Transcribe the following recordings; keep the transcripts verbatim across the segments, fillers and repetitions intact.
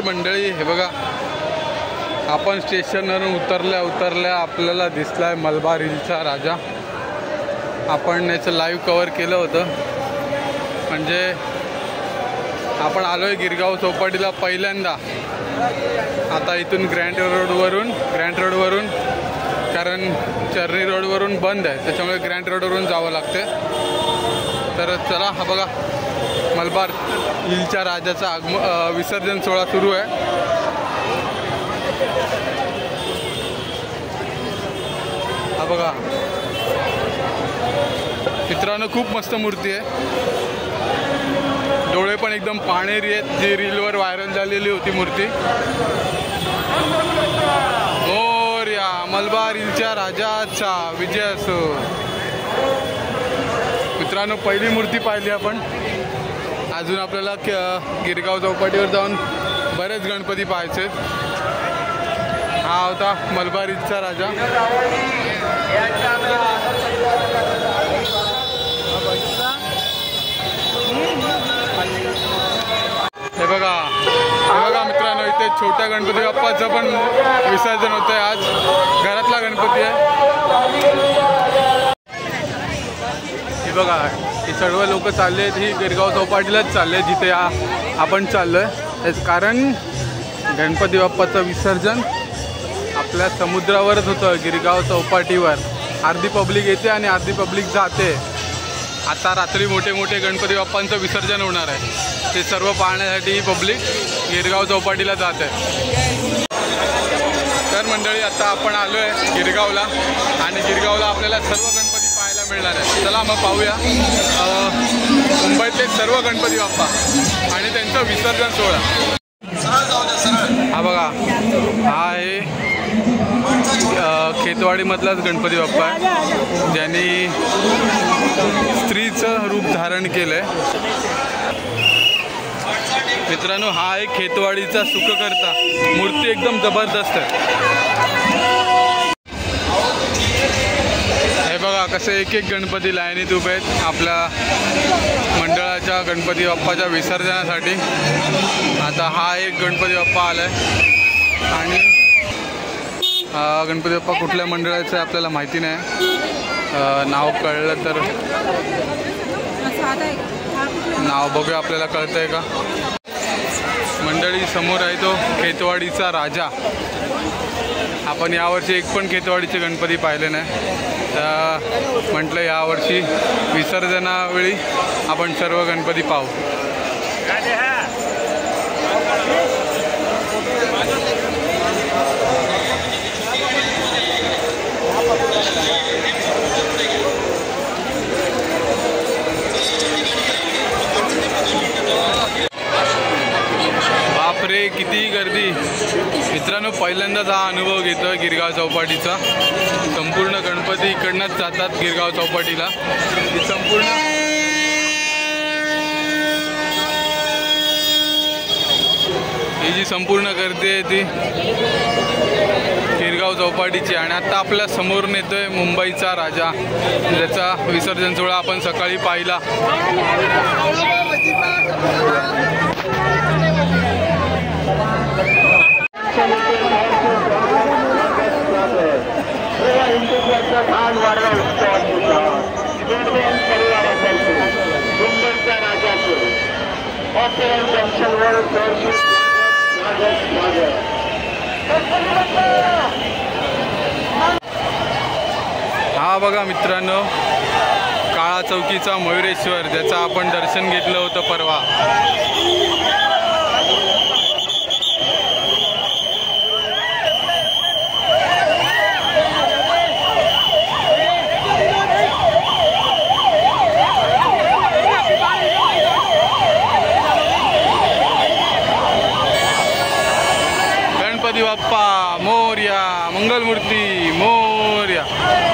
तर मंडळी हे बघा, आपण स्टेशनवरून उतरल्या उतरल्या आपल्याला दिसलाय मलबार हिलचा राजा. आपण याचं लाईव्ह कव्हर केलं होतं. म्हणजे आपण आलोय गिरगाव चौपाटीला पहिल्यांदा. आता इथून ग्रँड रोडवरून ग्रँड रोडवरून कारण चर्नी रोडवरून बंद आहे, त्याच्यामुळे ग्रँड रोडवरून जावं लागते. तर चला, हा बघा मलबार हिलच्या राजाचा आगम विसर्जन सोहळा सुरू आहे. हा बघा मित्रांनो, खूप मस्त मूर्ती आहे. डोळे पण एकदम पाणेरी आहेत, जी रीलवर व्हायरल झालेली होती मूर्ती. मोरया मलबार हिलच्या राजाचा विजय असो. मित्रांनो, पहिली मूर्ती पाहिली आपण. अजून आपल्याला गिरगाव चौपाटीवर जाऊन बरेच गणपती पाहायचे. हा होता मलबार हिलचा राजा. हे बघा हे बघा मित्रांनो, इथे छोट्या गणपती बाप्पाचं पण विसर्जन होतंय. आज घरातला गणपती आहे. हे बघा, ही सर्व लोक चालले आहेत, ही गिरगाव चौपाटीलाच चालले आहेत जिथे आपण चाललोय. कारण गणपती बाप्पाचं विसर्जन आपल्या समुद्रावरच होतं, गिरगाव चौपाटीवर. अर्धी पब्लिक येते आणि अर्धी पब्लिक जाते. आता रात्री मोठे मोठे गणपती बाप्पांचं विसर्जन होणार आहे. ते सर्व पाहण्यासाठी पब्लिक गिरगाव चौपाटीला जात आहे. तर मंडळी, आता आपण आलो आहे गिरगावला आणि गिरगावला आपल्याला सर्व गणपती पाहायला मिळणार आहे. चला मग पाहूया मुंबईतले सर्व गणपती बाप्पा आणि त्यांचं विसर्जन सोहळा. हा बघा, हा आहे खेतवाडीमधलाच गणपती बाप्पा आहे, ज्यांनी स्त्रीचं रूप धारण केलं आहे. मित्रांनो, हा आहे खेतवाडीचा सुखकर्ता. मूर्ती एकदम जबरदस्त आहे. हे बघा कसे एक एक गणपती लाईनीत उभे आहेत आपल्या मंडळाच्या गणपती बाप्पाच्या विसर्जनासाठी. आता हा एक गणपती बाप्पा आलाय आणि हा गणपती बाप्पा कुठल्या मंडळाचं आहे आपल्याला माहिती नाही. नाव कळलं तर नाव बघूया, आपल्याला कळतंय का. मंडळी समोर आहे तो खेतवाडीचा राजा. आपण यावर्षी एक पण खेतवाडीचे गणपती पाहिले नाही, तर म्हटलं यावर्षी विसर्जनावेळी आपण सर्व गणपती पाहू. बापरे, किती गर्दी. मित्रांनो, पहिल्यांदाच हा अनुभव घेतोय गिरगाव चौपाटीचा. संपूर्ण गणपती इकडनंच जातात गिरगाव चौपाटीला. ही संपूर्ण ही जी संपूर्ण गर्दी आहे ती गिरगाव चौपाटीची. आणि आता आपल्या समोर येतोय मुंबईचा राजा, ज्याचा विसर्जन सोहळा आपण सकाळी पाहिला. हा बघा मित्रांनो, काळा चौकीचा मयुरेश्वर, ज्याचं आपण दर्शन घेतलं होतं परवा. गणपती बाप्पा मोरया, मंगलमूर्ती मोरया.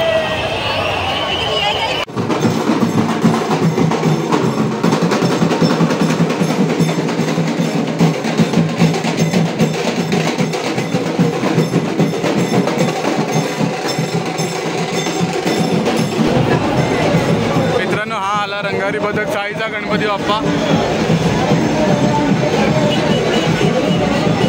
मित्रांनो, हा आला रंगारी बदक चाळीचा गणपती बाप्पा.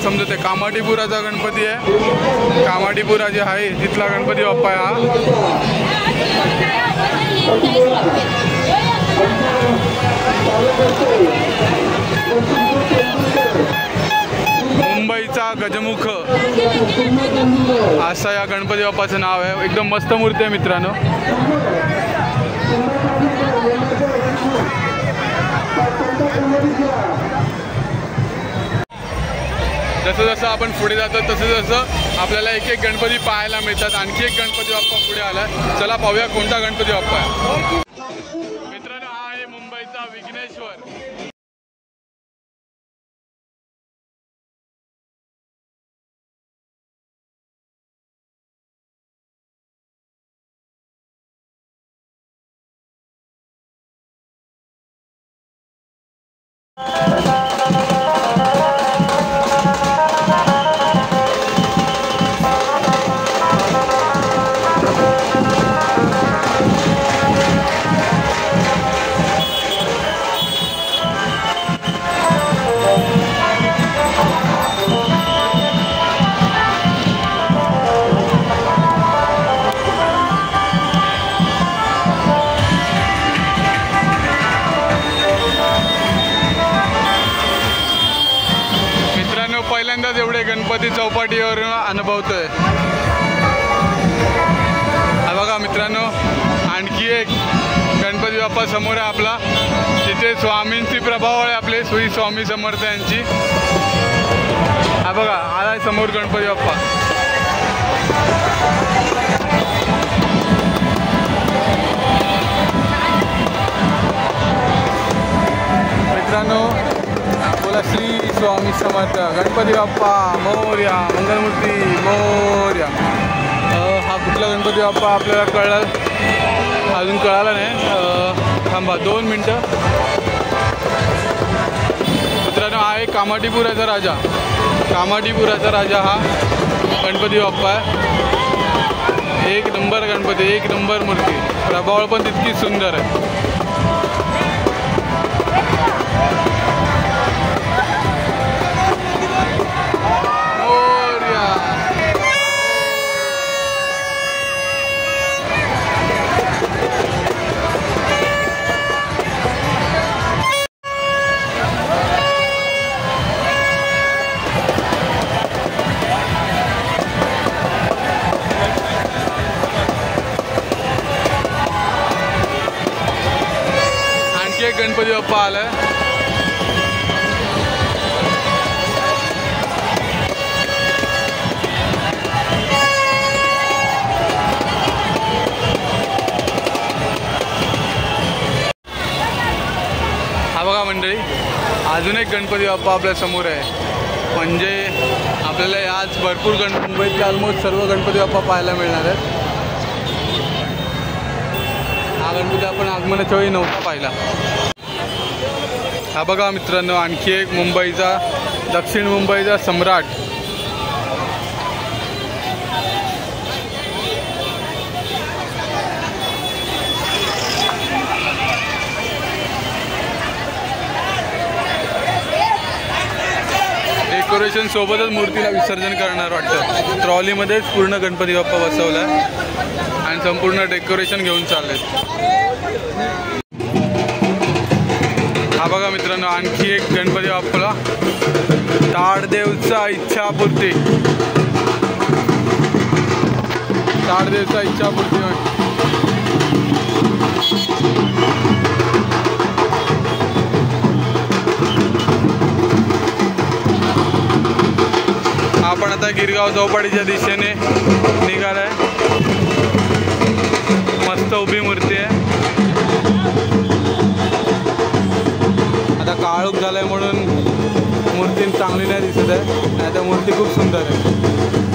समजत आहे. कामाठीपुराचा गणपती आहे. कामाठीपुरा जे आहे तिथला गणपती बाप्पा आहे हा. मुंबईचा गजमुख असं या गणपती बाप्पाचं नाव आहे. एकदम मस्त मूर्ती आहे मित्रांनो. जसं जसं आपण पुढे जातो तसं जसं आपल्याला एक एक गणपती पाहायला मिळतात. आणखी एक गणपती बाप्पा पुढे आला. चला पाहूया कोणता गणपती बाप्पा आहे. मित्रांनो हा आहे मुंबईचा विघ्नेश्वर. पहिल्यांदाच एवढे गणपती चौपाटीवर अनुभवतोय. हा बघा मित्रांनो आणखी एक गणपती बाप्पा समोर आहे आपला. तिथे स्वामींची प्रभाव आहे आपले श्री स्वामी समर्थ यांची. हा बघा आलाय समोर गणपती बाप्पा. मित्रांनो बोला श्री स्वामी समर्थ गणपती बाप्पा मोरया. मंगलमूर्ती मोरया. हा कुठला गणपती बाप्पा आपल्याला कळला अजून कळाला नाही. थांबा दोन मिनटं. मित्रांनो हा आहे कामाठीपुराचा राजा. कामाठीपुराचा राजा हा गणपती बाप्पा आहे. एक नंबर गणपती, एक नंबर मूर्ती. प्रभावळ पण तितकी सुंदर आहे. गणपती बाप्पा आलाय. हा बघा मंडळी अजून एक गणपती बाप्पा आपल्या समोर आहे. म्हणजे आपल्याला आज भरपूर गण मुंबईतले ऑलमोस्ट सर्व गणपती बाप्पा पाहायला मिळणार आहेत. हा गणपती आपण आगमनाच्या वेळी नव्हता पाहिला. हा बघा मित्रांनो आणखी एक मुंबईचा दक्षिण मुंबईचा सम्राट. डेकोरेशन सोबतच मूर्तीला विसर्जन करणार वाटतं. ट्रॉलीमध्येच पूर्ण गणपती बाप्पा बसवला आणि संपूर्ण डेकोरेशन घेऊन चालले. हा बघा मित्रांनो आणखी एक गणपती बाप्पाला. ताडदेवचा इच्छापूर्ती. ताडदेवचा इच्छापूर्ती. आपण आता गिरगाव चौपाटीच्या दिशेने निघालाय. मस्त उभी मूर्ती आहे. आता काळोख झालाय म्हणून मूर्ती चांगली नाही दिसत आहे. नाही तर मूर्ती खूप सुंदर आहे.